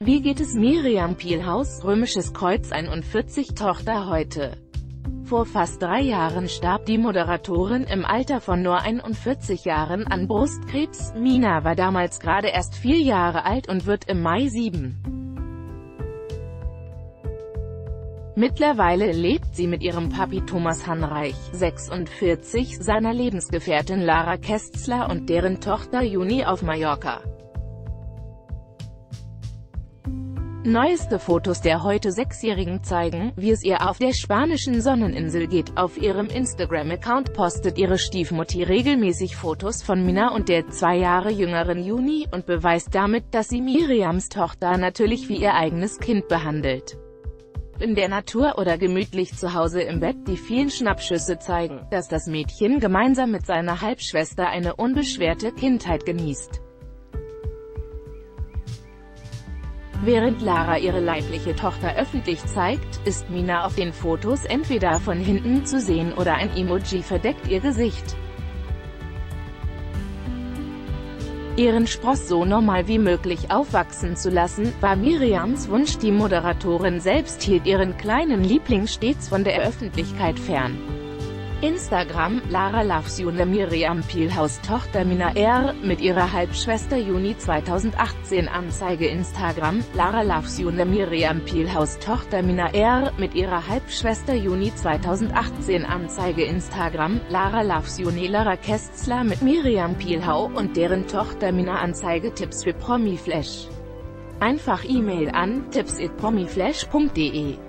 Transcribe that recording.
Wie geht es Miriam Pielhaus, Römisches Kreuz 41 Tochter heute? Vor fast 3 Jahren starb die Moderatorin im Alter von nur 41 Jahren an Brustkrebs. Mina war damals gerade erst 4 Jahre alt und wird im Mai 7. Mittlerweile lebt sie mit ihrem Papi Thomas Hanreich, 46, seiner Lebensgefährtin Lara Kästzler und deren Tochter Juni auf Mallorca. Neueste Fotos der heute 6-Jährigen zeigen, wie es ihr auf der spanischen Sonneninsel geht. Auf ihrem Instagram-Account postet ihre Stiefmutti regelmäßig Fotos von Mina und der 2 Jahre jüngeren Juni und beweist damit, dass sie Miriams Tochter natürlich wie ihr eigenes Kind behandelt. In der Natur oder gemütlich zu Hause im Bett. Die vielen Schnappschüsse zeigen, dass das Mädchen gemeinsam mit seiner Halbschwester eine unbeschwerte Kindheit genießt. Während Lara ihre leibliche Tochter öffentlich zeigt, ist Mina auf den Fotos entweder von hinten zu sehen oder ein Emoji verdeckt ihr Gesicht. Ihren Spross so normal wie möglich aufwachsen zu lassen, war Miriams Wunsch. Die Moderatorin selbst hielt ihren kleinen Liebling stets von der Öffentlichkeit fern. Instagram: Lara loves you. Miriam Pielhaus Tochter Mina R. mit ihrer Halbschwester Juni 2018. Anzeige Instagram: Lara loves you. Miriam Pielhaus Tochter Mina R. mit ihrer Halbschwester Juni 2018. Anzeige Instagram: Lara loves you. Lara Kästzler mit Miriam Pielhaus und deren Tochter Mina. Anzeige Tipps für Promiflash. Einfach E-Mail an tipps@promiflash.de